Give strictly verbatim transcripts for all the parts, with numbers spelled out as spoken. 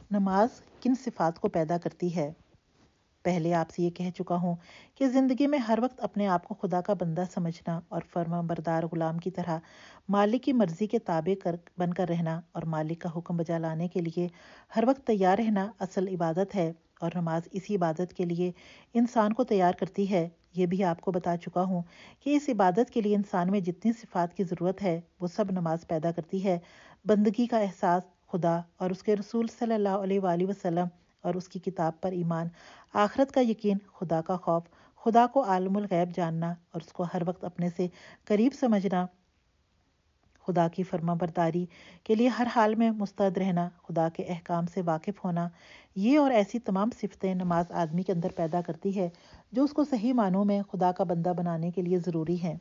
نماز کن صفات کو پیدا کرتی ہے؟ پہلے آپ سے یہ کہہ چکا ہوں کہ زندگی میں ہر وقت اپنے آپ کو خدا کا بندہ سمجھنا اور فرما بردار غلام کی طرح مالک کی مرضی کے تابع کر بن کر رہنا اور مالک کا حکم بجا لانے کے لیے ہر وقت تیار رہنا اصل عبادت ہے، اور نماز اسی عبادت کے لیے انسان کو تیار کرتی ہے۔ یہ بھی آپ کو بتا چکا ہوں کہ اس عبادت کے لیے انسان میں جتنی صفات کی ضرورت ہے وہ سب نماز پیدا کرتی ہے۔ بندگی کا احساس، خدا اور اس کے رسول صلی اللہ علیہ وآلہ وسلم اور اس کی کتاب پر ایمان، آخرت کا یقین، خدا کا خوف، خدا کو عالم الغیب جاننا اور اس کو ہر وقت اپنے سے قریب سمجھنا، خدا کی فرما برداری کے لیے ہر حال میں مستعد رہنا، خدا کے احکام سے واقف ہونا، یہ اور ایسی تمام صفتیں نماز آدمی کے اندر پیدا کرتی ہے جو اس کو صحیح معنوں میں خدا کا بندہ بنانے کے لیے ضروری ہیں۔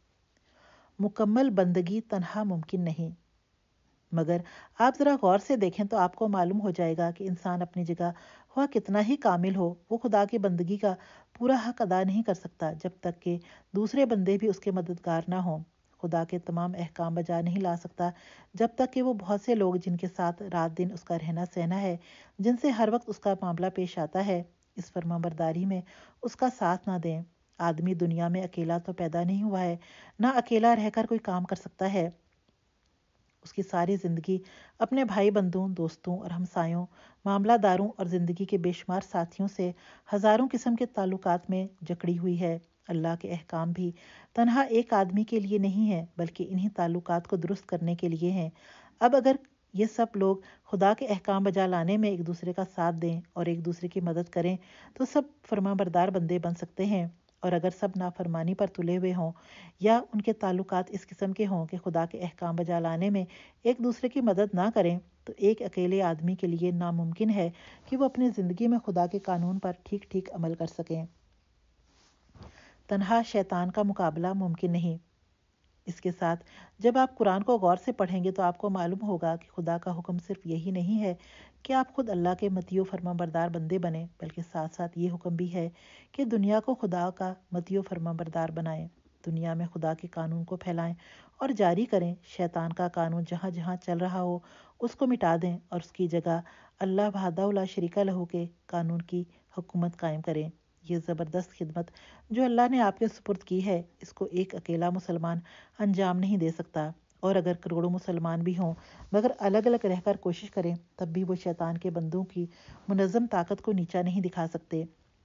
مکمل بندگی تنہا ممکن نہیں، مگر آپ ذرا غور سے دیکھیں تو آپ کو معلوم ہو جائے گا کہ انسان اپنی جگہ ہوا کتنا ہی کامل ہو، وہ خدا کی بندگی کا پورا حق ادا نہیں کر سکتا جب تک کہ دوسرے بندے بھی اس کے مددگار نہ ہوں۔ خدا کے تمام احکام بجا نہیں لا سکتا جب تک کہ وہ بہت سے لوگ جن کے ساتھ رات دن اس کا رہنا سہنا ہے، جن سے ہر وقت اس کا معاملہ پیش آتا ہے، اس فرما برداری میں اس کا ساتھ نہ دیں۔ آدمی دنیا میں اکیلا تو پیدا نہیں ہوا ہے، نہ اکیلا رہ کر کوئی کام کر سکتا ہے۔ اس کی ساری زندگی اپنے بھائی بندوں، دوستوں اور ہمسایوں، معاملہ داروں اور زندگی کے بے شمار ساتھیوں سے ہزاروں قسم کے تعلقات میں جکڑی ہوئی ہے۔ اللہ کے احکام بھی تنہا ایک آدمی کے لیے نہیں ہے بلکہ انہی تعلقات کو درست کرنے کے لیے ہیں۔ اب اگر یہ سب لوگ خدا کے احکام بجا لانے میں ایک دوسرے کا ساتھ دیں اور ایک دوسرے کی مدد کریں تو سب فرما بردار بندے بن سکتے ہیں، اور اگر سب نافرمانی پر تلے ہوئے ہوں یا ان کے تعلقات اس قسم کے ہوں کہ خدا کے احکام بجا لانے میں ایک دوسرے کی مدد نہ کریں تو ایک اکیلے آدمی کے لیے ناممکن ہے کہ وہ اپنی زندگی میں خدا کے قانون پر ٹھیک ٹھیک عمل کر سکیں۔ تنہا شیطان کا مقابلہ ممکن نہیں۔ اس کے ساتھ جب آپ قرآن کو غور سے پڑھیں گے تو آپ کو معلوم ہوگا کہ خدا کا حکم صرف یہی نہیں ہے کہ آپ خود اللہ کے مطیع و فرما بردار بندے بنیں، بلکہ ساتھ ساتھ یہ حکم بھی ہے کہ دنیا کو خدا کا مطیع و فرما بردار بنائیں، دنیا میں خدا کے قانون کو پھیلائیں اور جاری کریں۔ شیطان کا قانون جہاں جہاں چل رہا ہو اس کو مٹا دیں اور اس کی جگہ اللہ وحدہ لا شریک لہ کے قانون کی حکومت قائم کریں۔ یہ زبردست خدمت جو اللہ نے آپ کے سپرد کی ہے، اس کو ایک اکیلا مسلمان انجام نہیں دے سکتا، اور اگر کروڑوں مسلمان بھی ہوں مگر الگ الگ رہ کر کوشش کریں تب بھی وہ شیطان کے بندوں کی منظم طاقت کو نیچا نہیں دکھا سکتے۔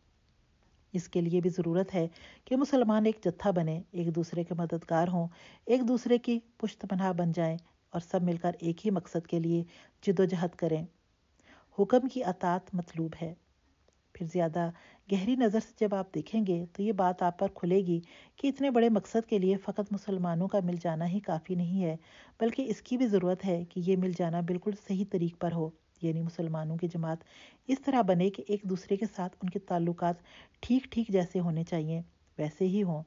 اس کے لیے بھی ضرورت ہے کہ مسلمان ایک جتھا بنے، ایک دوسرے کے مددگار ہوں، ایک دوسرے کی پشت پناہ بن جائیں اور سب مل کر ایک ہی مقصد کے لیے جد و جہد کریں۔ حکم کی اطاعت مطلوب ہے۔ پھر زیادہ گہری نظر سے جب آپ دیکھیں گے تو یہ بات آپ پر کھلے گی کہ اتنے بڑے مقصد کے لیے فقط مسلمانوں کا مل جانا ہی کافی نہیں ہے، بلکہ اس کی بھی ضرورت ہے کہ یہ مل جانا بالکل صحیح طریق پر ہو، یعنی مسلمانوں کی جماعت اس طرح بنے کہ ایک دوسرے کے ساتھ ان کے تعلقات ٹھیک ٹھیک جیسے ہونے چاہیے ویسے ہی ہوں،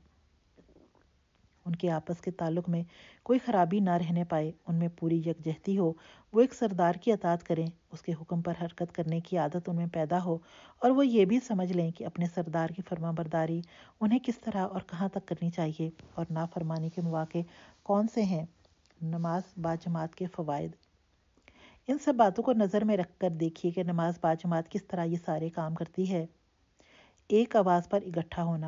ان کے آپس کے تعلق میں کوئی خرابی نہ رہنے پائے، ان میں پوری یکجہتی ہو، وہ ایک سردار کی اطاعت کریں، اس کے حکم پر حرکت کرنے کی عادت ان میں پیدا ہو، اور وہ یہ بھی سمجھ لیں کہ اپنے سردار کی فرما برداری انہیں کس طرح اور کہاں تک کرنی چاہیے اور نافرمانی کے مواقع کون سے ہیں۔ نماز باجماعت کے فوائد۔ ان سب باتوں کو نظر میں رکھ کر دیکھیے کہ نماز باجماعت کس طرح یہ سارے کام کرتی ہے۔ ایک آواز پر اکٹھا ہونا۔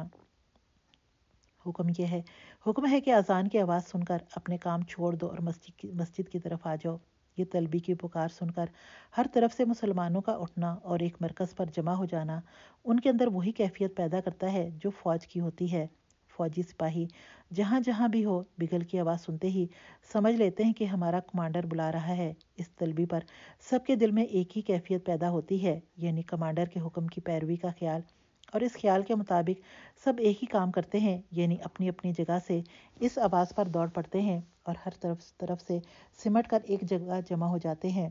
حکم یہ ہے حکم ہے کہ اذان کی آواز سن کر اپنے کام چھوڑ دو اور مسجد کی مسجد کی طرف آ جاؤ۔ یہ طلبی کی پکار سن کر ہر طرف سے مسلمانوں کا اٹھنا اور ایک مرکز پر جمع ہو جانا ان کے اندر وہی کیفیت پیدا کرتا ہے جو فوج کی ہوتی ہے۔ فوجی سپاہی جہاں جہاں بھی ہو بگل کی آواز سنتے ہی سمجھ لیتے ہیں کہ ہمارا کمانڈر بلا رہا ہے۔ اس طلبی پر سب کے دل میں ایک ہی کیفیت پیدا ہوتی ہے، یعنی کمانڈر کے حکم کی پیروی کا خیال، اور اس خیال کے مطابق سب ایک ہی کام کرتے ہیں، یعنی اپنی اپنی جگہ سے اس آواز پر دوڑ پڑتے ہیں اور ہر طرف طرف سے سمٹ کر ایک جگہ جمع ہو جاتے ہیں۔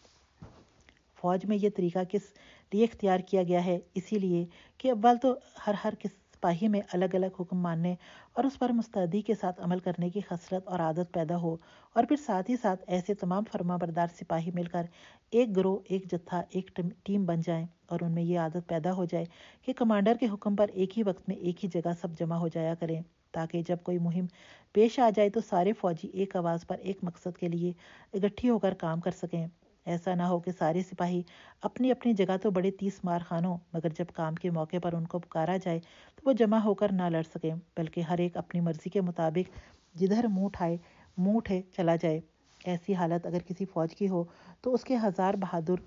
فوج میں یہ طریقہ کس لیے اختیار کیا گیا ہے؟ اسی لیے کہ اول تو ہر ہر سپاہی میں الگ الگ حکم ماننے اور اس پر مستعدی کے ساتھ عمل کرنے کی خصلت اور عادت پیدا ہو، اور پھر ساتھ ہی ساتھ ایسے تمام فرما بردار سپاہی مل کر ایک گروہ، ایک جتھا، ایک ٹیم بن جائیں اور ان میں یہ عادت پیدا ہو جائے کہ کمانڈر کے حکم پر ایک ہی وقت میں ایک ہی جگہ سب جمع ہو جایا کریں، تاکہ جب کوئی مہم پیش آ جائے تو سارے فوجی ایک آواز پر ایک مقصد کے لیے اکٹھی ہو کر کام کر سکیں۔ ایسا نہ ہو کہ سارے سپاہی اپنی اپنی جگہ تو بڑے تیس مار خانوں، مگر جب کام کے موقع پر ان کو پکارا جائے تو وہ جمع ہو کر نہ لڑ سکیں، بلکہ ہر ایک اپنی مرضی کے مطابق جدھر منہ اٹھائے منہ اٹھے چلا جائے۔ ایسی حالت اگر کسی فوج کی ہو تو اس کے ہزار بہادر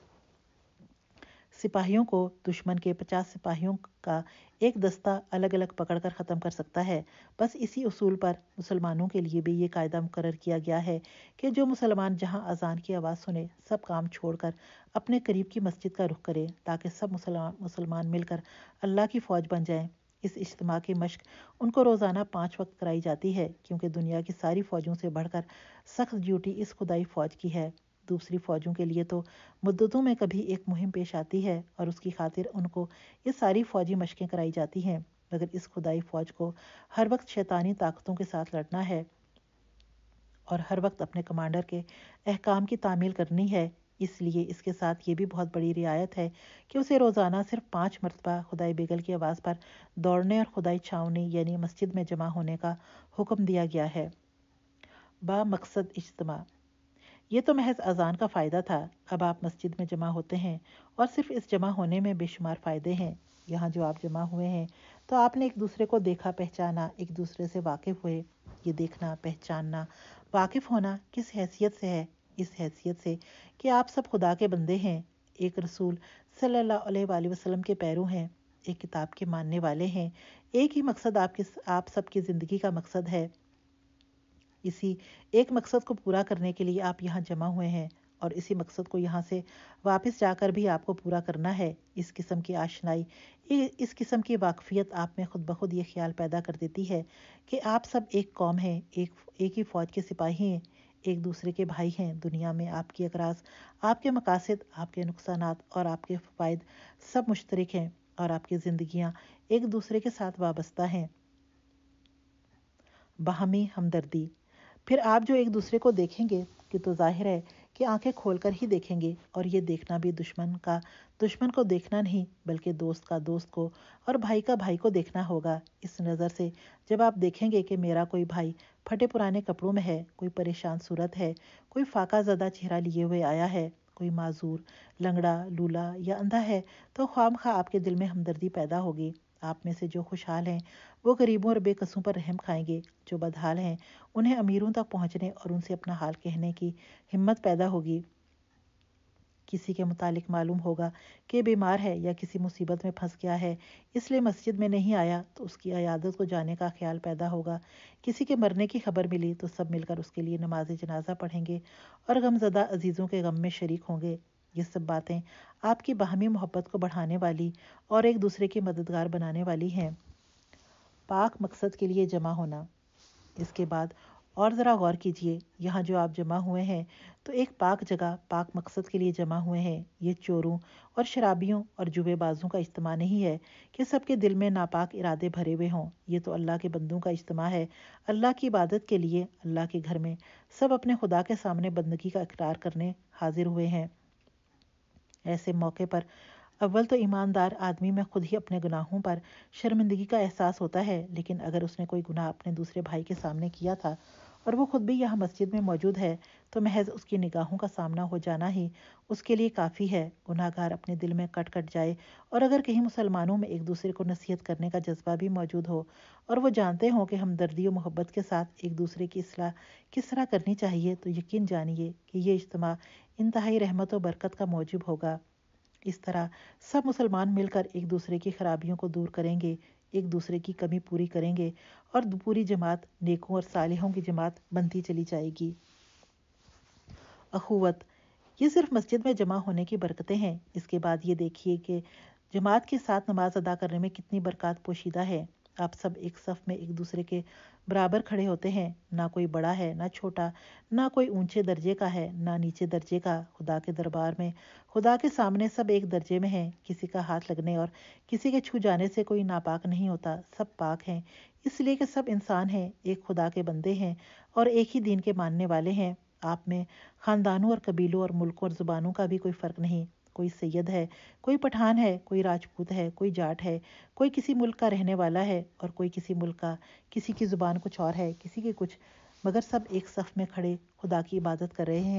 سپاہیوں کو دشمن کے پچاس سپاہیوں کا ایک دستہ الگ الگ پکڑ کر ختم کر سکتا ہے۔ بس اسی اصول پر مسلمانوں کے لیے بھی یہ قاعدہ مقرر کیا گیا ہے کہ جو مسلمان جہاں اذان کی آواز سنے سب کام چھوڑ کر اپنے قریب کی مسجد کا رخ کرے، تاکہ سب مسلمان مل کر اللہ کی فوج بن جائیں۔ اس اجتماع کی مشق ان کو روزانہ پانچ وقت کرائی جاتی ہے، کیونکہ دنیا کی ساری فوجوں سے بڑھ کر سخت ڈیوٹی اس خدائی فوج کی ہے۔ دوسری فوجوں کے لیے تو مدتوں میں کبھی ایک مہم پیش آتی ہے اور اس کی خاطر ان کو یہ ساری فوجی مشقیں کرائی جاتی ہیں، مگر اس خدائی فوج کو ہر وقت شیطانی طاقتوں کے ساتھ لڑنا ہے اور ہر وقت اپنے کمانڈر کے احکام کی تعمیل کرنی ہے۔ اس لیے اس کے ساتھ یہ بھی بہت بڑی رعایت ہے کہ اسے روزانہ صرف پانچ مرتبہ خدائی بیگل کی آواز پر دوڑنے اور خدائی چھاؤنی یعنی مسجد میں جمع ہونے کا حکم دیا گیا ہے۔ با مقصد اجتماع، یہ تو محض اذان کا فائدہ تھا۔ اب آپ مسجد میں جمع ہوتے ہیں اور صرف اس جمع ہونے میں بے شمار فائدے ہیں۔ یہاں جو آپ جمع ہوئے ہیں تو آپ نے ایک دوسرے کو دیکھا، پہچانا، ایک دوسرے سے واقف ہوئے۔ یہ دیکھنا، پہچاننا، واقف ہونا کس حیثیت سے ہے؟ اس حیثیت سے کہ آپ سب خدا کے بندے ہیں، ایک رسول صلی اللہ علیہ وآلہ وسلم کے پیرو ہیں، ایک کتاب کے ماننے والے ہیں۔ ایک ہی مقصد آپ کی آپ سب کی زندگی کا مقصد ہے۔ اسی ایک مقصد کو پورا کرنے کے لیے آپ یہاں جمع ہوئے ہیں اور اسی مقصد کو یہاں سے واپس جا کر بھی آپ کو پورا کرنا ہے۔ اس قسم کی آشنائی، اس قسم کی واقفیت آپ میں خود بخود یہ خیال پیدا کر دیتی ہے کہ آپ سب ایک قوم ہیں، ایک ایک ہی فوج کے سپاہی ہیں، ایک دوسرے کے بھائی ہیں۔ دنیا میں آپ کی اغراض، آپ کے مقاصد، آپ کے نقصانات اور آپ کے فوائد سب مشترک ہیں اور آپ کی زندگیاں ایک دوسرے کے ساتھ وابستہ ہیں۔ باہمی ہمدردی، پھر آپ جو ایک دوسرے کو دیکھیں گے کہ تو ظاہر ہے کہ آنکھیں کھول کر ہی دیکھیں گے، اور یہ دیکھنا بھی دشمن کا دشمن کو دیکھنا نہیں بلکہ دوست کا دوست کو اور بھائی کا بھائی کو دیکھنا ہوگا۔ اس نظر سے جب آپ دیکھیں گے کہ میرا کوئی بھائی پھٹے پرانے کپڑوں میں ہے، کوئی پریشان صورت ہے، کوئی فاقہ زدہ چہرہ لیے ہوئے آیا ہے، کوئی معذور، لنگڑا، لولا یا اندھا ہے، تو خواہ مخواہ آپ کے دل میں ہمدردی پیدا ہوگی۔ آپ میں سے جو خوشحال ہیں وہ غریبوں اور بے کسوں پر رحم کھائیں گے، جو بدحال ہیں انہیں امیروں تک پہنچنے اور ان سے اپنا حال کہنے کی ہمت پیدا ہوگی۔ کسی کے متعلق معلوم ہوگا کہ بیمار ہے یا کسی مصیبت میں پھنس گیا ہے، اس لیے مسجد میں نہیں آیا، تو اس کی عیادت کو جانے کا خیال پیدا ہوگا۔ کسی کے مرنے کی خبر ملی تو سب مل کر اس کے لیے نماز جنازہ پڑھیں گے اور غمزدہ عزیزوں کے غم میں شریک ہوں گے۔ یہ سب باتیں آپ کی باہمی محبت کو بڑھانے والی اور ایک دوسرے کی مددگار بنانے والی ہیں۔ پاک مقصد کے لیے جمع ہونا، اس کے بعد اور ذرا غور کیجئے، یہاں جو آپ جمع ہوئے ہیں تو ایک پاک جگہ، پاک مقصد کے لیے جمع ہوئے ہیں۔ یہ چوروں اور شرابیوں اور جوے بازوں کا اجتماع نہیں ہے کہ سب کے دل میں ناپاک ارادے بھرے ہوئے ہوں۔ یہ تو اللہ کے بندوں کا اجتماع ہے، اللہ کی عبادت کے لیے۔ اللہ کے گھر میں سب اپنے خدا کے سامنے بندگی کا اقرار کرنے حاضر ہوئے ہیں۔ ایسے موقع پر اول تو ایماندار آدمی میں خود ہی اپنے گناہوں پر شرمندگی کا احساس ہوتا ہے، لیکن اگر اس نے کوئی گناہ اپنے دوسرے بھائی کے سامنے کیا تھا اور وہ خود بھی یہاں مسجد میں موجود ہے تو محض اس کی نگاہوں کا سامنا ہو جانا ہی اس کے لیے کافی ہے۔ گناہ گار اپنے دل میں کٹ کٹ جائے اور اگر کہیں مسلمانوں میں ایک دوسرے کو نصیحت کرنے کا جذبہ بھی موجود ہو اور وہ جانتے ہوں کہ ہمدردی و محبت کے ساتھ ایک دوسرے کی اصلاح کس طرح کرنی چاہیے، تو یقین جانیے کہ یہ اجتماع انتہائی رحمت و برکت کا موجب ہوگا۔ اس طرح سب مسلمان مل کر ایک دوسرے کی خرابیوں کو دور کریں گے، ایک دوسرے کی کمی پوری کریں گے اور پوری جماعت نیکوں اور صالحوں کی جماعت بنتی چلی جائے گی۔ اخوت، یہ صرف مسجد میں جمع ہونے کی برکتیں ہیں۔ اس کے بعد یہ دیکھیے کہ جماعت کے ساتھ نماز ادا کرنے میں کتنی برکات پوشیدہ ہے۔ آپ سب ایک صف میں ایک دوسرے کے برابر کھڑے ہوتے ہیں، نہ کوئی بڑا ہے نہ چھوٹا، نہ کوئی اونچے درجے کا ہے نہ نیچے درجے کا۔ خدا کے دربار میں، خدا کے سامنے سب ایک درجے میں ہیں۔ کسی کا ہاتھ لگنے اور کسی کے چھو جانے سے کوئی ناپاک نہیں ہوتا، سب پاک ہیں، اس لیے کہ سب انسان ہیں، ایک خدا کے بندے ہیں اور ایک ہی دین کے ماننے والے ہیں۔ آپ میں خاندانوں اور قبیلوں اور ملکوں اور زبانوں کا بھی کوئی فرق نہیں۔ کوئی سید ہے، کوئی پٹھان ہے، کوئی راجپوت ہے، کوئی جاٹ ہے، کوئی کسی ملک کا رہنے والا ہے اور کوئی کسی ملک کا، کسی کی زبان کچھ اور ہے، کسی کی کچھ، مگر سب ایک صف میں کھڑے خدا کی عبادت کر رہے ہیں۔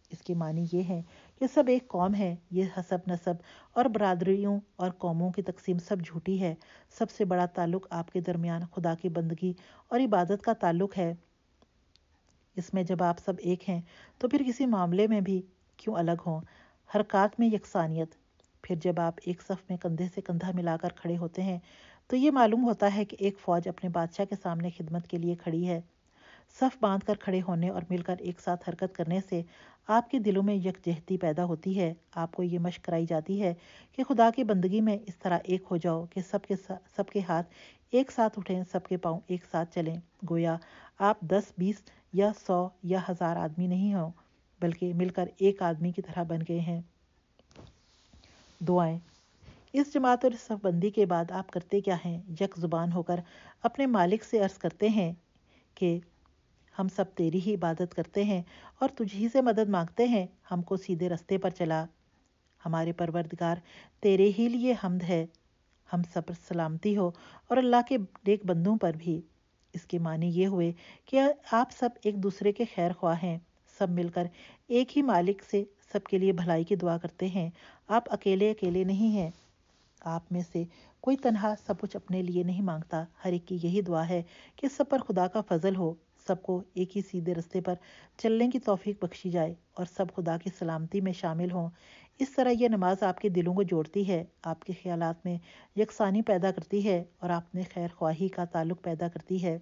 اس کے معنی یہ ہیں کہ سب ایک قوم ہے۔ یہ حسب نسب اور برادریوں اور قوموں کی تقسیم سب جھوٹی ہے۔ سب سے بڑا تعلق آپ کے درمیان خدا کی بندگی اور عبادت کا تعلق ہے۔ اس میں جب آپ سب ایک ہیں تو پھر کسی معاملے میں بھی کیوں الگ ہوں؟ حرکات میں یکسانیت۔ پھر جب آپ ایک صف میں کندھے سے کندھا ملا کر کھڑے ہوتے ہیں تو یہ معلوم ہوتا ہے کہ ایک فوج اپنے بادشاہ کے سامنے خدمت کے لیے کھڑی ہے۔ صف باندھ کر کھڑے ہونے اور مل کر ایک ساتھ حرکت کرنے سے آپ کے دلوں میں یکجہتی پیدا ہوتی ہے۔ آپ کو یہ مشق کرائی جاتی ہے کہ خدا کی بندگی میں اس طرح ایک ہو جاؤ کہ سب کے سب کے ہاتھ ایک ساتھ اٹھیں، سب کے پاؤں ایک ساتھ چلیں، گویا آپ دس بیس یا سو یا ہزار آدمی نہیں ہوں بلکہ مل کر ایک آدمی کی طرح بن گئے ہیں۔ دعائیں۔ اس جماعت اور اس صف بندی کے بعد آپ کرتے کیا ہیں؟ یک زبان ہو کر اپنے مالک سے عرض کرتے ہیں کہ ہم سب تیری ہی عبادت کرتے ہیں اور تجھ ہی سے مدد مانگتے ہیں، ہم کو سیدھے رستے پر چلا۔ ہمارے پروردگار تیرے ہی لیے حمد ہے، ہم سب پر سلامتی ہو اور اللہ کے نیک بندوں پر بھی۔ اس کے معنی یہ ہوئے کہ آپ سب ایک دوسرے کے خیر خواہ ہیں، سب مل کر ایک ہی مالک سے سب کے لیے بھلائی کی دعا کرتے ہیں۔ آپ اکیلے اکیلے نہیں ہیں، آپ میں سے کوئی تنہا سب کچھ اپنے لیے نہیں مانگتا۔ ہر ایک کی یہی دعا ہے کہ سب پر خدا کا فضل ہو، سب کو ایک ہی سیدھے رستے پر چلنے کی توفیق بخشی جائے اور سب خدا کی سلامتی میں شامل ہوں۔ اس طرح یہ نماز آپ کے دلوں کو جوڑتی ہے، آپ کے خیالات میں یکسانی پیدا کرتی ہے اور آپ میں خیر خواہی کا تعلق پیدا کرتی ہے۔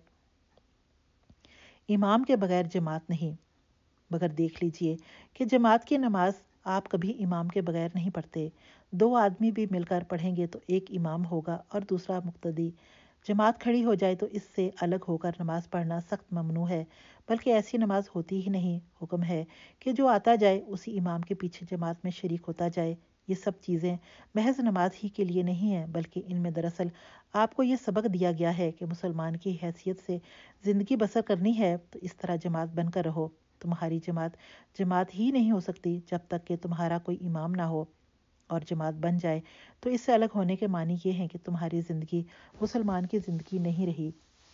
امام کے بغیر جماعت نہیں، مگر دیکھ لیجئے کہ جماعت کی نماز آپ کبھی امام کے بغیر نہیں پڑھتے۔ دو آدمی بھی مل کر پڑھیں گے تو ایک امام ہوگا اور دوسرا مقتدی۔ جماعت کھڑی ہو جائے تو اس سے الگ ہو کر نماز پڑھنا سخت ممنوع ہے، بلکہ ایسی نماز ہوتی ہی نہیں۔ حکم ہے کہ جو آتا جائے اسی امام کے پیچھے جماعت میں شریک ہوتا جائے۔ یہ سب چیزیں محض نماز ہی کے لیے نہیں ہیں، بلکہ ان میں دراصل آپ کو یہ سبق دیا گیا ہے کہ مسلمان کی حیثیت سے زندگی بسر کرنی ہے تو اس طرح جماعت بن کر رہو۔ تمہاری جماعت جماعت ہی نہیں ہو سکتی جب تک کہ تمہارا کوئی امام نہ ہو، اور جماعت بن جائے تو اس سے الگ ہونے کے معنی یہ ہیں کہ تمہاری زندگی مسلمان کی زندگی نہیں رہی۔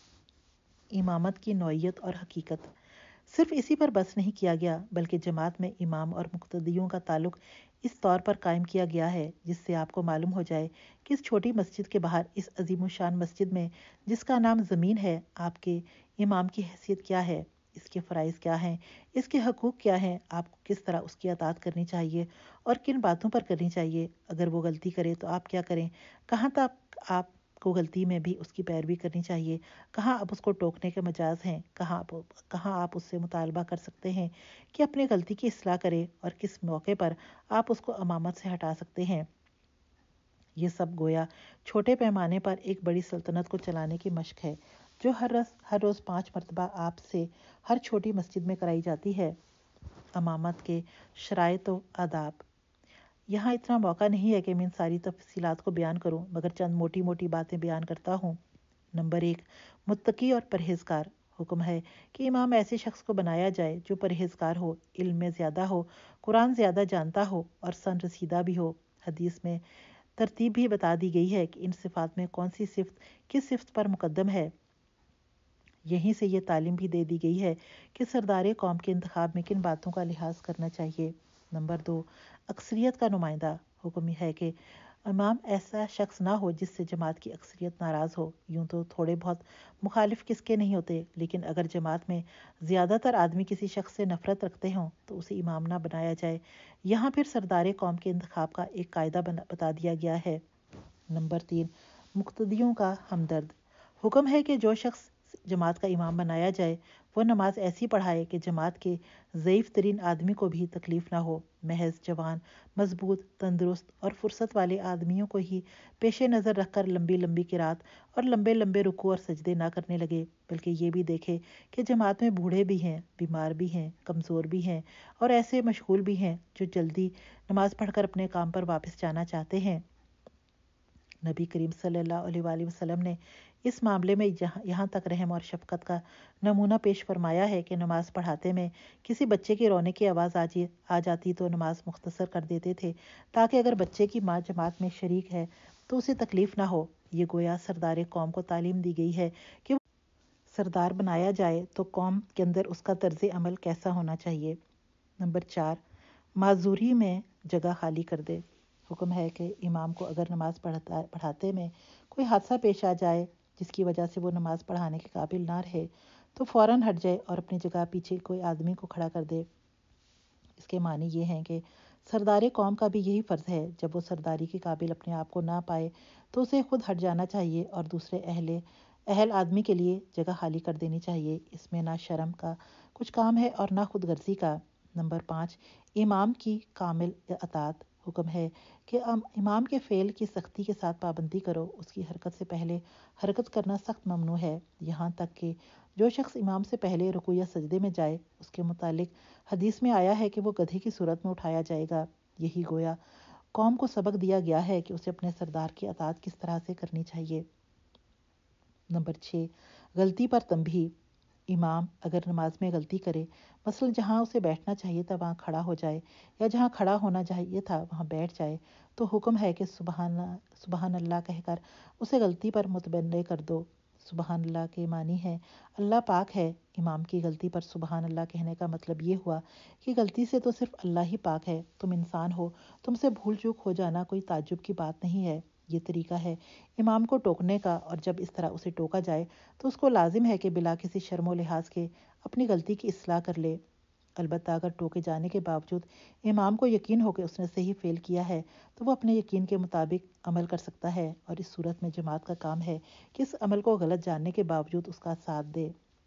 امامت کی نوعیت اور حقیقت۔ صرف اسی پر بس نہیں کیا گیا، بلکہ جماعت میں امام اور مقتدیوں کا تعلق اس طور پر قائم کیا گیا ہے جس سے آپ کو معلوم ہو جائے کہ اس چھوٹی مسجد کے باہر اس عظیم الشان مسجد میں جس کا نام زمین ہے، آپ کے امام کی حیثیت کیا ہے، اس کے فرائض کیا ہیں، اس کے حقوق کیا ہیں، آپ کو کس طرح اس کی اطاعت کرنی چاہیے اور کن باتوں پر کرنی چاہیے۔ اگر وہ غلطی کرے تو آپ کیا کریں، کہاں تک آپ کو غلطی میں بھی اس کی پیروی کرنی چاہیے، کہاں آپ اس کو ٹوکنے کے مجاز ہیں، کہاں آپ کہاں آپ اس سے مطالبہ کر سکتے ہیں کہ اپنی غلطی کی اصلاح کرے اور کس موقع پر آپ اس کو امامت سے ہٹا سکتے ہیں۔ یہ سب گویا چھوٹے پیمانے پر ایک بڑی سلطنت کو چلانے کی مشق ہے جو ہر روز ہر روز پانچ مرتبہ آپ سے ہر چھوٹی مسجد میں کرائی جاتی ہے۔ امامت کے شرائط و آداب۔ یہاں اتنا موقع نہیں ہے کہ میں ان ساری تفصیلات کو بیان کروں، مگر چند موٹی موٹی باتیں بیان کرتا ہوں۔ نمبر ایک، متقی اور پرہیزگار۔ حکم ہے کہ امام ایسے شخص کو بنایا جائے جو پرہیزگار ہو، علم میں زیادہ ہو، قرآن زیادہ جانتا ہو اور سن رسیدہ بھی ہو۔ حدیث میں ترتیب بھی بتا دی گئی ہے کہ ان صفات میں کون سی صفت کس صفت پر مقدم ہے۔ یہیں سے یہ تعلیم بھی دے دی گئی ہے کہ سردار قوم کے انتخاب میں کن باتوں کا لحاظ کرنا چاہیے۔ نمبر دو، اکثریت کا نمائندہ۔ حکم ہے کہ امام ایسا شخص نہ ہو جس سے جماعت کی اکثریت ناراض ہو۔ یوں تو تھوڑے بہت مخالف کس کے نہیں ہوتے، لیکن اگر جماعت میں زیادہ تر آدمی کسی شخص سے نفرت رکھتے ہوں تو اسے امام نہ بنایا جائے۔ یہاں پھر سردار قوم کے انتخاب کا ایک قاعدہ بتا دیا گیا ہے۔ نمبر تین، مقتدیوں کا ہمدرد۔ حکم ہے کہ جو شخص جماعت کا امام بنایا جائے وہ نماز ایسی پڑھائے کہ جماعت کے ضعیف ترین آدمی کو بھی تکلیف نہ ہو۔ محض جوان، مضبوط، تندرست اور فرصت والے آدمیوں کو ہی پیش نظر رکھ کر لمبی لمبی قرات اور لمبے لمبے رکوع اور سجدے نہ کرنے لگے، بلکہ یہ بھی دیکھے کہ جماعت میں بوڑھے بھی ہیں، بیمار بھی ہیں، کمزور بھی ہیں اور ایسے مشغول بھی ہیں جو جلدی نماز پڑھ کر اپنے کام پر واپس جانا چاہتے ہیں۔ نبی کریم صلی اللہ علیہ وآلہ وسلم نے اس معاملے میں یہاں تک رحم اور شفقت کا نمونہ پیش فرمایا ہے کہ نماز پڑھاتے میں کسی بچے کے رونے کی آواز آ جاتی تو نماز مختصر کر دیتے تھے تاکہ اگر بچے کی ماں جماعت میں شریک ہے تو اسے تکلیف نہ ہو۔ یہ گویا سردار قوم کو تعلیم دی گئی ہے کہ سردار بنایا جائے تو قوم کے اندر اس کا طرز عمل کیسا ہونا چاہیے۔ نمبر چار، معذوری میں جگہ خالی کر دے۔ حکم ہے کہ امام کو اگر نماز پڑھتا پڑھاتے میں کوئی حادثہ پیش آ جائے جس کی وجہ سے وہ نماز پڑھانے کے قابل نہ رہے تو فوراً ہٹ جائے اور اپنی جگہ پیچھے کوئی آدمی کو کھڑا کر دے۔ اس کے معنی یہ ہیں کہ سردار قوم کا بھی یہی فرض ہے، جب وہ سرداری کے قابل اپنے آپ کو نہ پائے تو اسے خود ہٹ جانا چاہیے اور دوسرے اہل اہل آدمی کے لیے جگہ خالی کر دینی چاہیے۔ اس میں نہ شرم کا کچھ کام ہے اور نہ خود غرضی کا۔ نمبر پانچ، امام کی کامل اطاعت۔ حکم ہے کہ امام کے فعل کی سختی کے ساتھ پابندی کرو۔ اس کی حرکت سے پہلے حرکت کرنا سخت ممنوع ہے، یہاں تک کہ جو شخص امام سے پہلے رکوع یا سجدے میں جائے اس کے متعلق حدیث میں آیا ہے کہ وہ گدھے کی صورت میں اٹھایا جائے گا۔ یہی گویا قوم کو سبق دیا گیا ہے کہ اسے اپنے سردار کی اطاعت کس طرح سے کرنی چاہیے۔ نمبر چھ، غلطی پر تنبیہ۔ امام اگر نماز میں غلطی کرے، مثلا جہاں اسے بیٹھنا چاہیے تھا وہاں کھڑا ہو جائے یا جہاں کھڑا ہونا چاہیے تھا وہاں بیٹھ جائے، تو حکم ہے کہ سبحان سبحان اللہ کہہ کر اسے غلطی پر متنبہ کر دو۔ سبحان اللہ کے معنی ہے اللہ پاک ہے۔ امام کی غلطی پر سبحان اللہ کہنے کا مطلب یہ ہوا کہ غلطی سے تو صرف اللہ ہی پاک ہے، تم انسان ہو، تم سے بھول چوک ہو جانا کوئی تعجب کی بات نہیں ہے۔ یہ طریقہ ہے امام کو ٹوکنے کا، اور جب اس طرح اسے ٹوکا جائے تو اس کو لازم ہے کہ بلا کسی شرم و لحاظ کے اپنی غلطی کی اصلاح کر لے۔ البتہ اگر ٹوکے جانے کے باوجود امام کو یقین ہو کہ اس نے صحیح فعل کیا ہے تو وہ اپنے یقین کے مطابق عمل کر سکتا ہے، اور اس صورت میں جماعت کا کام ہے کہ اس عمل کو غلط جاننے کے باوجود اس کا ساتھ دے۔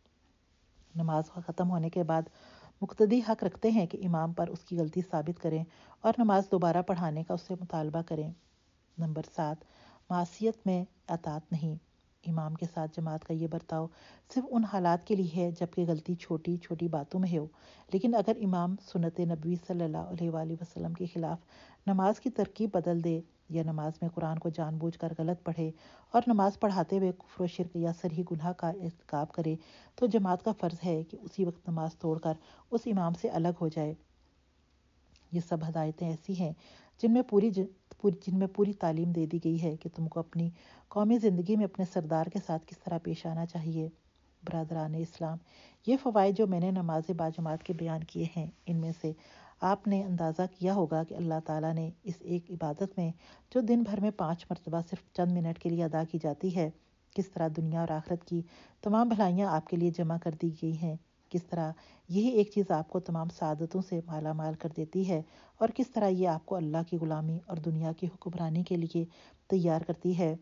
نماز ختم ہونے کے بعد مقتدی حق رکھتے ہیں کہ امام پر اس کی غلطی ثابت کریں اور نماز دوبارہ پڑھانے کا اس سے مطالبہ کریں۔ نمبر سات، معصیت میں اطاعت نہیں۔ امام کے ساتھ جماعت کا یہ برتاؤ صرف ان حالات کے لیے ہے جب کہ غلطی چھوٹی چھوٹی باتوں میں ہو، لیکن اگر امام سنت نبوی صلی اللہ علیہ وآلہ وسلم کے خلاف نماز کی ترکیب بدل دے یا نماز میں قرآن کو جان بوجھ کر غلط پڑھے اور نماز پڑھاتے ہوئے کفر و شرک یا صریح گناہ کا ارتکاب کرے تو جماعت کا فرض ہے کہ اسی وقت نماز توڑ کر اس امام سے الگ ہو جائے۔ یہ سب ہدایتیں ایسی ہیں جن میں پوری جن میں پوری تعلیم دے دی گئی ہے کہ تم کو اپنی قومی زندگی میں اپنے سردار کے ساتھ کس طرح پیش آنا چاہیے۔ برادران اسلام، یہ فوائد جو میں نے نماز باجماعت کے بیان کیے ہیں، ان میں سے آپ نے اندازہ کیا ہوگا کہ اللہ تعالیٰ نے اس ایک عبادت میں جو دن بھر میں پانچ مرتبہ صرف چند منٹ کے لیے ادا کی جاتی ہے، کس طرح دنیا اور آخرت کی تمام بھلائیاں آپ کے لیے جمع کر دی گئی ہیں، کس طرح یہی ایک چیز آپ کو تمام سعادتوں سے مالا مال کر دیتی ہے، اور کس طرح یہ آپ کو اللہ کی غلامی اور دنیا کی حکمرانی کے لیے تیار کرتی ہے۔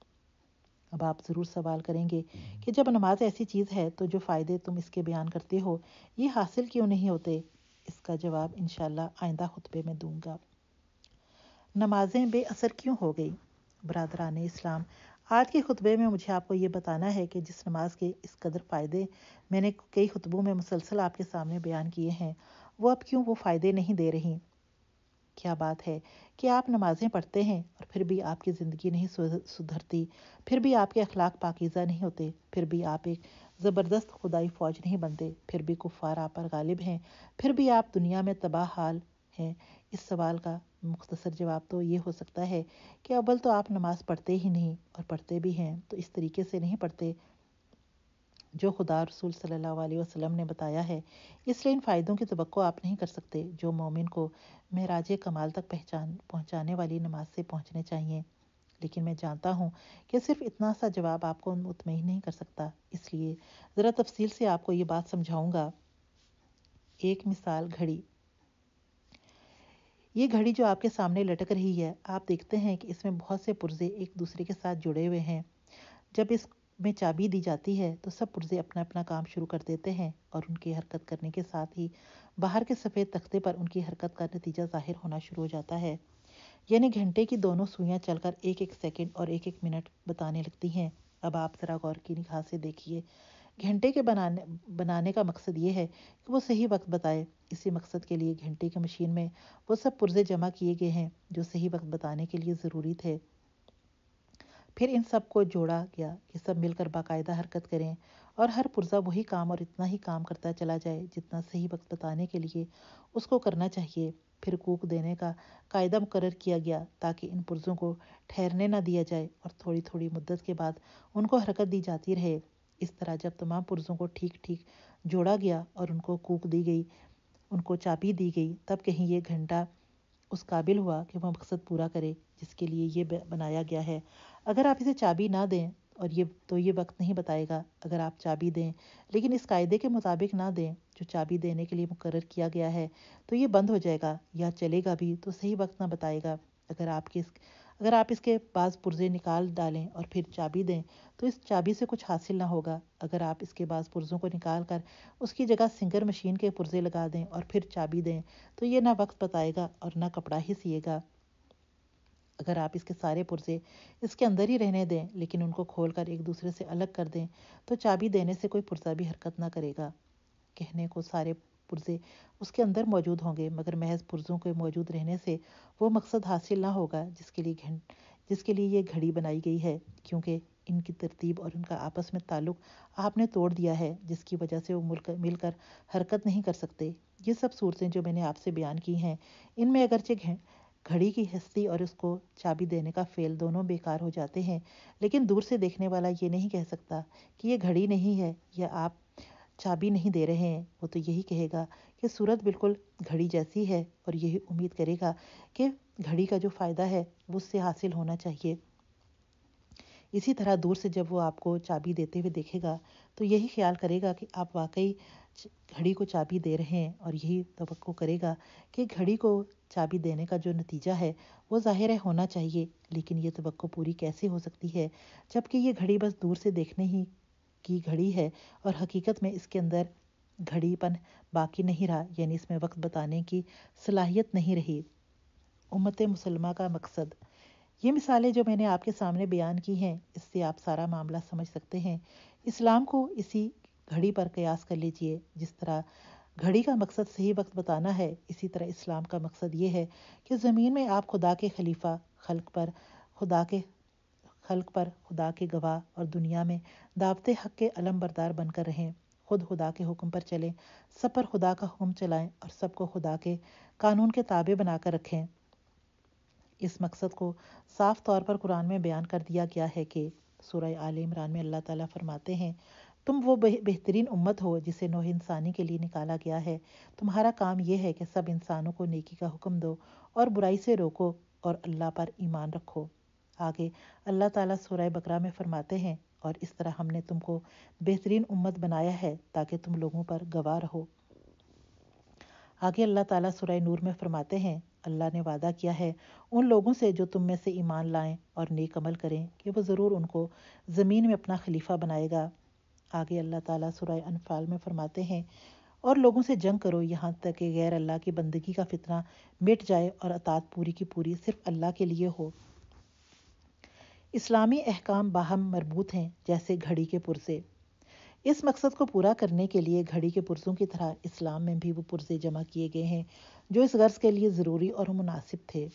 اب آپ ضرور سوال کریں گے کہ جب نماز ایسی چیز ہے تو جو فائدے تم اس کے بیان کرتے ہو یہ حاصل کیوں نہیں ہوتے؟ اس کا جواب انشاءاللہ آئندہ خطبے میں دوں گا۔ نمازیں بے اثر کیوں ہو گئی؟ برادران اسلام، آج کے خطبے میں مجھے آپ کو یہ بتانا ہے کہ جس نماز کے اس قدر فائدے میں نے کئی خطبوں میں مسلسل آپ کے سامنے بیان کیے ہیں، وہ اب کیوں وہ فائدے نہیں دے رہی؟ کیا بات ہے کہ آپ نمازیں پڑھتے ہیں اور پھر بھی آپ کی زندگی نہیں سدھرتی، پھر بھی آپ کے اخلاق پاکیزہ نہیں ہوتے، پھر بھی آپ ایک زبردست خدائی فوج نہیں بنتے، پھر بھی کفار آپ پر غالب ہیں، پھر بھی آپ دنیا میں تباہ حال ہیں؟ اس سوال کا مختصر جواب تو یہ ہو سکتا ہے کہ اول تو آپ نماز پڑھتے ہی نہیں، اور پڑھتے بھی ہیں تو اس طریقے سے نہیں پڑھتے جو خدا رسول صلی اللہ علیہ وسلم نے بتایا ہے، اس لیے ان فائدوں کی توقع آپ نہیں کر سکتے جو مومن کو معراج کمال تک پہچان پہنچانے والی نماز سے پہنچنے چاہیے۔ لیکن میں جانتا ہوں کہ صرف اتنا سا جواب آپ کو مطمئن نہیں کر سکتا، اس لیے ذرا تفصیل سے آپ کو یہ بات سمجھاؤں گا۔ ایک مثال گھڑی۔ یہ گھڑی جو آپ کے سامنے لٹک رہی ہے، آپ دیکھتے ہیں کہ اس میں بہت سے پرزے ایک دوسرے کے ساتھ جڑے ہوئے ہیں۔ جب اس میں چابی دی جاتی ہے تو سب پرزے اپنا اپنا کام شروع کر دیتے ہیں، اور ان کی حرکت کرنے کے ساتھ ہی باہر کے سفید تختے پر ان کی حرکت کا نتیجہ ظاہر ہونا شروع ہو جاتا ہے، یعنی گھنٹے کی دونوں سوئیاں چل کر ایک ایک سیکنڈ اور ایک ایک منٹ بتانے لگتی ہیں۔ اب آپ ذرا غور کی نگاہ سے دیکھیے، گھنٹے کے بنانے بنانے کا مقصد یہ ہے کہ وہ صحیح وقت بتائے۔ اسی مقصد کے لیے گھنٹے کی مشین میں وہ سب پرزے جمع کیے گئے ہیں جو صحیح وقت بتانے کے لیے ضروری تھے۔ پھر ان سب کو جوڑا گیا کہ سب مل کر باقاعدہ حرکت کریں، اور ہر پرزہ وہی کام اور اتنا ہی کام کرتا چلا جائے جتنا صحیح وقت بتانے کے لیے اس کو کرنا چاہیے۔ پھر کوک دینے کا قاعدہ مقرر کیا گیا تاکہ ان پرزوں کو ٹھہرنے نہ دیا جائے، اور تھوڑی تھوڑی مدت کے بعد ان کو حرکت دی جاتی رہے۔ اس طرح جب تمام پرزوں کو ٹھیک ٹھیک جوڑا گیا اور ان کو کوک دی گئی، ان کو چابی دی گئی تب کہیں یہ گھنٹہ اس قابل ہوا کہ وہ مقصد پورا کرے جس کے لیے یہ بنایا گیا ہے۔ اگر آپ اسے چابی نہ دیں اور یہ تو یہ وقت نہیں بتائے گا۔ اگر آپ چابی دیں لیکن اس قاعدے کے مطابق نہ دیں جو چابی دینے کے لیے مقرر کیا گیا ہے تو یہ بند ہو جائے گا، یا چلے گا بھی تو صحیح وقت نہ بتائے گا۔ اگر آپ کے اگر آپ اس کے بعض پرزے نکال ڈالیں اور پھر چابی دیں تو اس چابی سے کچھ حاصل نہ ہوگا۔ اگر آپ اس کے بعض پرزوں کو نکال کر اس کی جگہ سنگر مشین کے پرزے لگا دیں اور پھر چابی دیں تو یہ نہ وقت بتائے گا اور نہ کپڑا ہی سیے گا۔ اگر آپ اس کے سارے پرزے اس کے اندر ہی رہنے دیں لیکن ان کو کھول کر ایک دوسرے سے الگ کر دیں تو چابی دینے سے کوئی پرزہ بھی حرکت نہ کرے گا۔ کہنے کو سارے پرزے اس کے اندر موجود ہوں گے مگر محض پرزوں کے موجود رہنے سے وہ مقصد حاصل نہ ہوگا جس کے لیے گھنٹ جس کے لیے یہ گھڑی بنائی گئی ہے، کیونکہ ان کی ترتیب اور ان کا آپس میں تعلق آپ نے توڑ دیا ہے جس کی وجہ سے وہ مل کر مل کر حرکت نہیں کر سکتے۔ یہ سب صورتیں جو میں نے آپ سے بیان کی ہیں ان میں اگرچہ گھڑی کی ہستی اور اس کو چابی دینے کا فعل دونوں بیکار ہو جاتے ہیں، لیکن دور سے دیکھنے والا یہ نہیں کہہ سکتا کہ یہ گھڑی نہیں ہے یا آپ چابی نہیں دے رہے ہیں۔ وہ تو یہی کہے گا کہ صورت بالکل گھڑی جیسی ہے اور یہی امید کرے گا کہ گھڑی کا جو فائدہ ہے وہ اس سے حاصل ہونا چاہیے۔ اسی طرح دور سے جب وہ آپ کو چابی دیتے ہوئے دیکھے گا تو یہی خیال کرے گا کہ آپ واقعی گھڑی کو چابی دے رہے ہیں اور یہی توقع کرے گا کہ گھڑی کو چابی دینے کا جو نتیجہ ہے وہ ظاہر ہے ہونا چاہیے۔ لیکن یہ توقع پوری کیسے ہو سکتی ہے جبکہ یہ گھڑی بس دور سے دیکھنے ہی کی گھڑی ہے اور حقیقت میں اس کے اندر گھڑی پن باقی نہیں رہا، یعنی اس میں وقت بتانے کی صلاحیت نہیں رہی۔ امت مسلمہ کا مقصد، یہ مثالیں جو میں نے آپ کے سامنے بیان کی ہیں اس سے آپ سارا معاملہ سمجھ سکتے ہیں۔ اسلام کو اسی گھڑی پر قیاس کر لیجئے۔ جس طرح گھڑی کا مقصد صحیح وقت بتانا ہے، اسی طرح اسلام کا مقصد یہ ہے کہ زمین میں آپ خدا کے خلیفہ، خلق پر خدا کے خلق پر خدا کے گواہ اور دنیا میں دعوت حق کے علم بردار بن کر رہیں، خود خدا کے حکم پر چلیں، سب پر خدا کا حکم چلائیں اور سب کو خدا کے قانون کے تابع بنا کر رکھیں۔ اس مقصد کو صاف طور پر قرآن میں بیان کر دیا گیا ہے کہ سورہ آل عمران میں اللہ تعالیٰ فرماتے ہیں، تم وہ بہترین امت ہو جسے نوح انسانی کے لیے نکالا گیا ہے۔ تمہارا کام یہ ہے کہ سب انسانوں کو نیکی کا حکم دو اور برائی سے روکو اور اللہ پر ایمان رکھو۔ آگے اللہ تعالیٰ سورہ بقرہ میں فرماتے ہیں، اور اس طرح ہم نے تم کو بہترین امت بنایا ہے تاکہ تم لوگوں پر گواہ رہو۔ آگے اللہ تعالیٰ سورہ نور میں فرماتے ہیں، اللہ نے وعدہ کیا ہے ان لوگوں سے جو تم میں سے ایمان لائیں اور نیک عمل کریں کہ وہ ضرور ان کو زمین میں اپنا خلیفہ بنائے گا۔ آگے اللہ تعالیٰ سورہ انفال میں فرماتے ہیں، اور لوگوں سے جنگ کرو یہاں تک کہ غیر اللہ کی بندگی کا فتنہ مٹ جائے اور اطاعت پوری کی پوری صرف اللہ کے لیے ہو۔ اسلامی احکام باہم مربوط ہیں جیسے گھڑی کے پرزے۔ اس مقصد کو پورا کرنے کے لیے گھڑی کے پرزوں کی طرح اسلام میں بھی وہ پرزے جمع کیے گئے ہیں جو اس غرض کے لیے ضروری اور مناسب تھے۔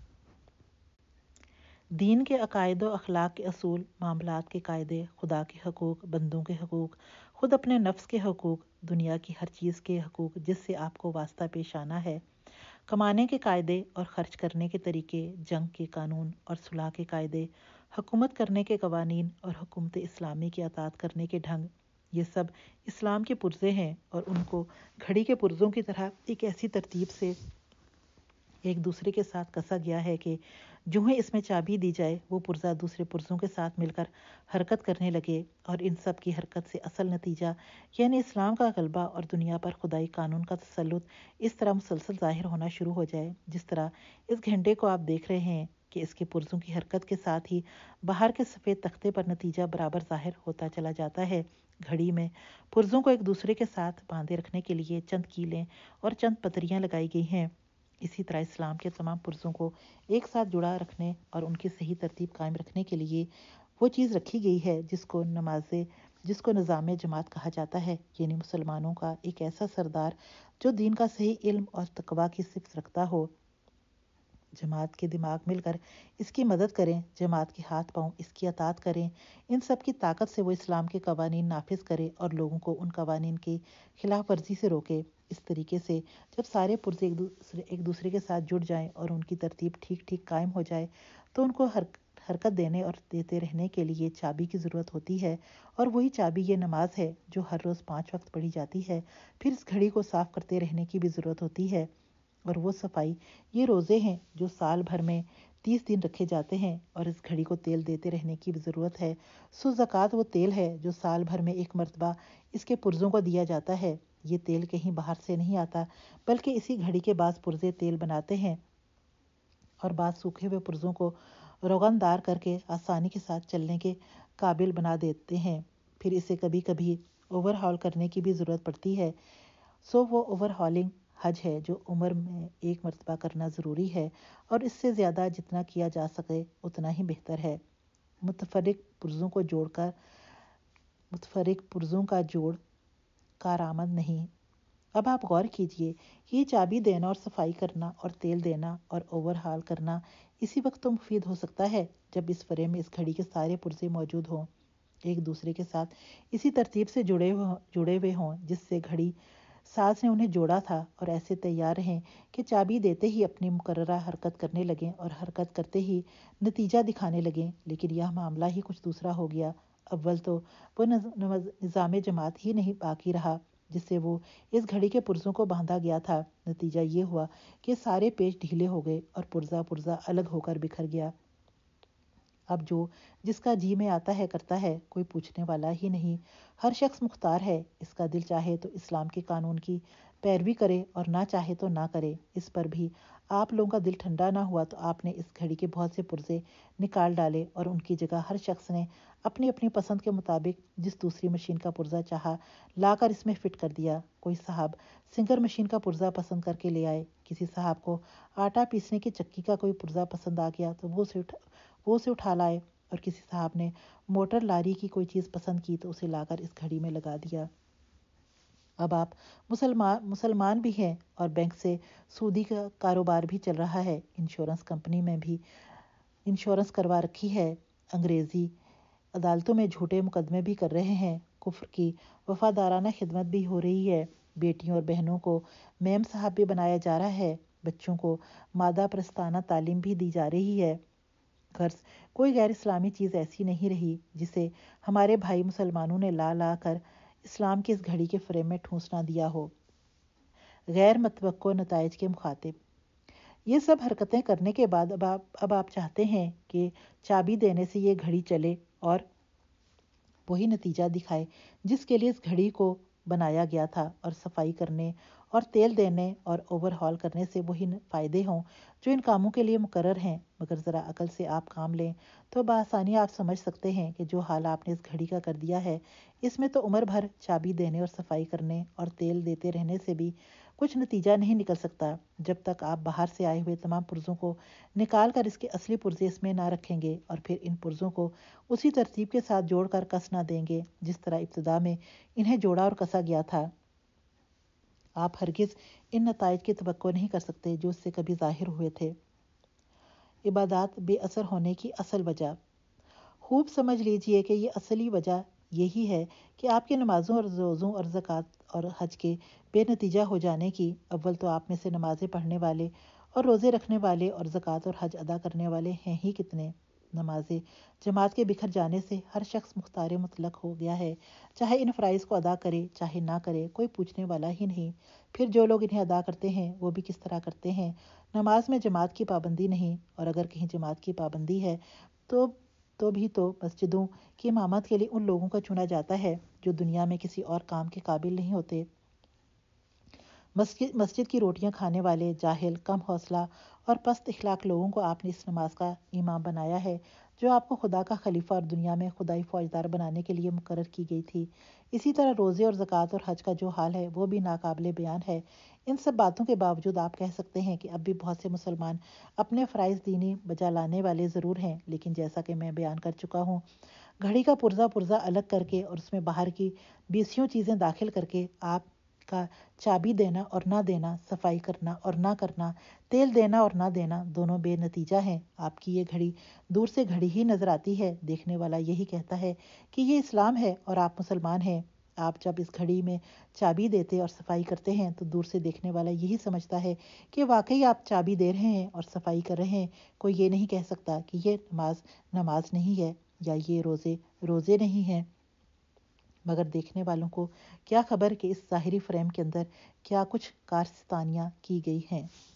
دین کے عقائد و اخلاق کے اصول، معاملات کے قاعدے، خدا کے حقوق، بندوں کے حقوق، خود اپنے نفس کے حقوق، دنیا کی ہر چیز کے حقوق جس سے آپ کو واسطہ پیش آنا ہے، کمانے کے قاعدے اور خرچ کرنے کے طریقے، جنگ کے قانون اور صلح کے قاعدے، حکومت کرنے کے قوانین اور حکومت اسلامی کی اطاعت کرنے کے ڈھنگ، یہ سب اسلام کے پرزے ہیں اور ان کو گھڑی کے پرزوں کی طرح ایک ایسی ترتیب سے ایک دوسرے کے ساتھ کسا گیا ہے کہ جو ہی اس میں چابی دی جائے وہ پرزہ دوسرے پرزوں کے ساتھ مل کر حرکت کرنے لگے، اور ان سب کی حرکت سے اصل نتیجہ یعنی اسلام کا غلبہ اور دنیا پر خدائی قانون کا تسلط اس طرح مسلسل ظاہر ہونا شروع ہو جائے۔ جس طرح اس گھنٹے کو آپ دیکھ رہے ہیں کہ اس کے پرزوں کی حرکت کے ساتھ ہی باہر کے سفید تختے پر نتیجہ برابر ظاہر ہوتا چلا جاتا ہے۔ گھڑی میں پرزوں کو ایک دوسرے کے ساتھ باندھے رکھنے کے لیے چند کیلیں اور چند پتریاں لگائی گئی ہیں۔ اسی طرح اسلام کے تمام پرزوں کو ایک ساتھ جڑا رکھنے اور ان کی صحیح ترتیب قائم رکھنے کے لیے وہ چیز رکھی گئی ہے جس کو نماز جس کو نظام جماعت کہا جاتا ہے، یعنی مسلمانوں کا ایک ایسا سردار جو دین کا صحیح علم اور تقویٰ کی صفت رکھتا ہو۔ جماعت کے دماغ مل کر اس کی مدد کریں، جماعت کے ہاتھ پاؤں اس کی اطاعت کریں، ان سب کی طاقت سے وہ اسلام کے قوانین نافذ کرے اور لوگوں کو ان قوانین کی خلاف ورزی سے روکے۔ اس طریقے سے جب سارے پرزے ایک دوسرے ایک دوسرے کے ساتھ جڑ جائیں اور ان کی ترتیب ٹھیک ٹھیک قائم ہو جائے تو ان کو حرکت دینے اور دیتے رہنے کے لیے چابی کی ضرورت ہوتی ہے، اور وہی چابی یہ نماز ہے جو ہر روز پانچ وقت پڑھی جاتی ہے۔ پھر اس گھڑی کو صاف کرتے رہنے کی بھی ضرورت ہوتی ہے، اور وہ صفائی یہ روزے ہیں جو سال بھر میں تیس دن رکھے جاتے ہیں، اور اس گھڑی کو تیل دیتے رہنے کی بھی ضرورت ہے۔ سو زکوٰۃ وہ تیل ہے جو سال بھر میں ایک مرتبہ اس کے پرزوں کو دیا جاتا ہے۔ یہ تیل کہیں باہر سے نہیں آتا، بلکہ اسی گھڑی کے بعض پرزے تیل بناتے ہیں اور بعض سوکھے ہوئے پرزوں کو روغن دار کر کے آسانی کے ساتھ چلنے کے قابل بنا دیتے ہیں۔ پھر اسے کبھی کبھی اوور ہال کرنے کی بھی ضرورت پڑتی ہے۔ سو وہ اوور ہالنگ حج ہے جو عمر میں ایک مرتبہ کرنا ضروری ہے، اور اس سے زیادہ جتنا کیا جا سکے اتنا ہی بہتر ہے۔ متفرق پرزوں کو جوڑ کر متفرق پرزوں کا جوڑ کارآمد نہیں۔ اب آپ غور کیجئے کہ یہ چابی دینا اور صفائی کرنا اور تیل دینا اور اوور ہال کرنا اسی وقت تو مفید ہو سکتا ہے جب اس فریم میں اس گھڑی کے سارے پرزے موجود ہوں، ایک دوسرے کے ساتھ اسی ترتیب سے جڑے ہوئے جڑے ہوئے ہوں جس سے گھڑی ساز نے انہیں جوڑا تھا، اور ایسے تیار رہیں کہ چابی دیتے ہی اپنی مقررہ حرکت کرنے لگیں اور حرکت کرتے ہی نتیجہ دکھانے لگیں۔ لیکن یہ معاملہ ہی کچھ دوسرا ہو گیا۔ اول تو وہ نظام جماعت ہی نہیں باقی رہا جس سے وہ اس گھڑی کے پرزوں کو باندھا گیا تھا۔ نتیجہ یہ ہوا کہ سارے پیچ ڈھیلے ہو گئے اور پرزہ پرزہ الگ ہو کر بکھر گیا۔ اب جو جس کا جی میں آتا ہے کرتا ہے، کوئی پوچھنے والا ہی نہیں۔ ہر شخص مختار ہے، اس کا دل چاہے تو اسلام کے قانون کی پیروی کرے اور نہ چاہے تو نہ کرے۔ اس پر بھی آپ لوگوں کا دل ٹھنڈا نہ ہوا تو آپ نے اس گھڑی کے بہت سے پرزے نکال ڈالے، اور ان کی جگہ ہر شخص نے اپنی اپنی پسند کے مطابق جس دوسری مشین کا پرزہ چاہا لا کر اس میں فٹ کر دیا۔ کوئی صاحب سنگر مشین کا پرزہ پسند کر کے لے آئے، کسی صاحب کو آٹا پیسنے کی چکی کا کوئی پرزہ پسند آ گیا تو وہ اسے اٹھا وہ اسے اٹھا لائے، اور کسی صاحب نے موٹر لاری کی کوئی چیز پسند کی تو اسے لا کر اس گھڑی میں لگا دیا۔ اب آپ مسلمان مسلمان بھی ہیں اور بینک سے سودی کا کاروبار بھی چل رہا ہے، انشورنس کمپنی میں بھی انشورنس کروا رکھی ہے، انگریزی عدالتوں میں جھوٹے مقدمے بھی کر رہے ہیں، کفر کی وفادارانہ خدمت بھی ہو رہی ہے، بیٹیوں اور بہنوں کو میم صاحب بھی بنایا جا رہا ہے، بچوں کو مادہ پرستانہ تعلیم بھی دی جا رہی ہے۔ غرض کوئی غیر اسلامی چیز ایسی نہیں رہی جسے ہمارے بھائی مسلمانوں نے لا لا کر اسلام کی اس گھڑی کے فریم میں ٹھونس نہ دیا ہو۔ غیر متوقع نتائج کے مخاطب یہ سب حرکتیں کرنے کے بعد اب آپ اب آپ چاہتے ہیں کہ چابی دینے سے یہ گھڑی چلے اور وہی نتیجہ دکھائے جس کے لیے اس گھڑی کو بنایا گیا تھا، اور صفائی کرنے اور تیل دینے اور اوور ہال کرنے سے وہی فائدے ہوں جو ان کاموں کے لیے مقرر ہیں۔ مگر ذرا عقل سے آپ کام لیں تو بآسانی آپ سمجھ سکتے ہیں کہ جو حال آپ نے اس گھڑی کا کر دیا ہے، اس میں تو عمر بھر چابی دینے اور صفائی کرنے اور تیل دیتے رہنے سے بھی کچھ نتیجہ نہیں نکل سکتا جب تک آپ باہر سے آئے ہوئے تمام پرزوں کو نکال کر اس کے اصلی پرزے اس میں نہ رکھیں گے، اور پھر ان پرزوں کو اسی ترتیب کے ساتھ جوڑ کر کس نہ دیں گے جس طرح ابتدا میں انہیں جوڑا اور کسا گیا تھا۔ آپ ہرگز ان نتائج کی توقع نہیں کر سکتے جو اس سے کبھی ظاہر ہوئے تھے۔ عبادات بے اثر ہونے کی اصل وجہ خوب سمجھ لیجئے کہ یہ اصلی وجہ یہی ہے کہ آپ کی نمازوں اور روزوں اور زکوٰۃ اور حج کے بے نتیجہ ہو جانے کی۔ اول تو آپ میں سے نمازیں پڑھنے والے اور روزے رکھنے والے اور زکوٰۃ اور حج ادا کرنے والے ہیں ہی کتنے؟ نمازیں جماعت کے بکھر جانے سے ہر شخص مختار مطلق ہو گیا ہے، چاہے ان فرائض کو ادا کرے چاہے نہ کرے، کوئی پوچھنے والا ہی نہیں۔ پھر جو لوگ انہیں ادا کرتے ہیں وہ بھی کس طرح کرتے ہیں؟ نماز میں جماعت کی پابندی نہیں، اور اگر کہیں جماعت کی پابندی ہے تو تو بھی تو مسجدوں کی امامت کے لیے ان لوگوں کا چنا جاتا ہے جو دنیا میں کسی اور کام کے قابل نہیں ہوتے۔ مسجد مسجد کی روٹیاں کھانے والے جاہل، کم حوصلہ اور پست اخلاق لوگوں کو آپ نے اس نماز کا امام بنایا ہے جو آپ کو خدا کا خلیفہ اور دنیا میں خدائی فوجدار بنانے کے لیے مقرر کی گئی تھی۔ اسی طرح روزے اور زکوٰۃ اور حج کا جو حال ہے وہ بھی ناقابل بیان ہے۔ ان سب باتوں کے باوجود آپ کہہ سکتے ہیں کہ اب بھی بہت سے مسلمان اپنے فرائض دینی بجا لانے والے ضرور ہیں، لیکن جیسا کہ میں بیان کر چکا ہوں، گھڑی کا پرزہ پرزہ الگ کر کے اور اس میں باہر کی بیسیوں چیزیں داخل کر کے آپ کا چابی دینا اور نہ دینا، صفائی کرنا اور نہ کرنا، تیل دینا اور نہ دینا دونوں بے نتیجہ ہیں۔ آپ کی یہ گھڑی دور سے گھڑی ہی نظر آتی ہے، دیکھنے والا یہی کہتا ہے کہ یہ اسلام ہے اور آپ مسلمان ہیں۔ آپ جب اس گھڑی میں چابی دیتے اور صفائی کرتے ہیں تو دور سے دیکھنے والا یہی سمجھتا ہے کہ واقعی آپ چابی دے رہے ہیں اور صفائی کر رہے ہیں. کوئی یہ نہیں کہہ سکتا کہ یہ نماز نماز نہیں ہے یا یہ روزے روزے نہیں ہیں. مگر دیکھنے والوں کو کیا خبر کہ اس ظاہری فریم کے اندر کیا کچھ کارستانیاں کی گئی ہیں.